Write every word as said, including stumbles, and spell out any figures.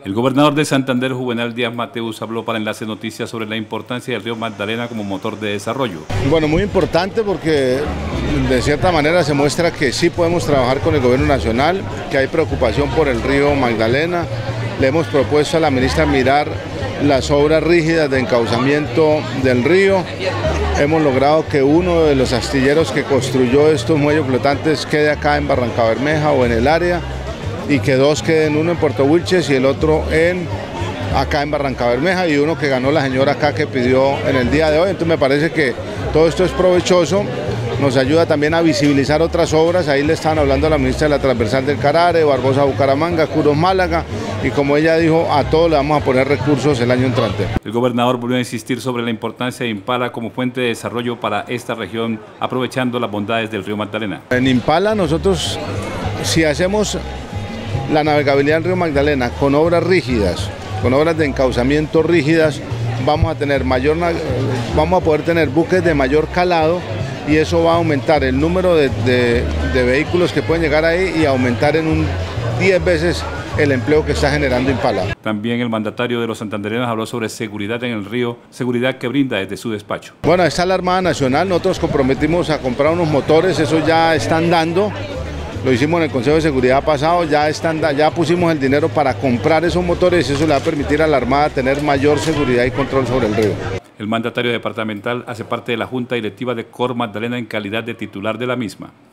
El gobernador de Santander, Juvenal Díaz Mateus, habló para Enlace Noticias sobre la importancia del río Magdalena como motor de desarrollo. Bueno, muy importante porque de cierta manera se muestra que sí podemos trabajar con el gobierno nacional, que hay preocupación por el río Magdalena. Le hemos propuesto a la ministra mirar las obras rígidas de encauzamiento del río. Hemos logrado que uno de los astilleros que construyó estos muelles flotantes quede acá en Barrancabermeja o en el área, y que dos queden, uno en Puerto Wilches y el otro en acá en Barrancabermeja, y uno que ganó la señora acá que pidió en el día de hoy. Entonces me parece que todo esto es provechoso, nos ayuda también a visibilizar otras obras. Ahí le estaban hablando a la ministra de la Transversal del Carare, Barbosa Bucaramanga, Curos Málaga, y como ella dijo, a todos le vamos a poner recursos el año entrante. El gobernador volvió a insistir sobre la importancia de Impala como fuente de desarrollo para esta región, aprovechando las bondades del río Magdalena. En Impala nosotros, si hacemos la navegabilidad del río Magdalena con obras rígidas, con obras de encauzamiento rígidas, vamos a tener mayor, vamos a poder tener buques de mayor calado, y eso va a aumentar el número de, de, de vehículos que pueden llegar ahí y aumentar en un diez veces el empleo que está generando Impala. También el mandatario de los santandereanos habló sobre seguridad en el río, seguridad que brinda desde su despacho. Bueno, está la Armada Nacional, nosotros comprometimos a comprar unos motores, eso ya están dando. Lo hicimos en el Consejo de Seguridad pasado, ya, están, ya pusimos el dinero para comprar esos motores, y eso le va a permitir a la Armada tener mayor seguridad y control sobre el río. El mandatario departamental hace parte de la Junta Directiva de Cor Magdalena en calidad de titular de la misma.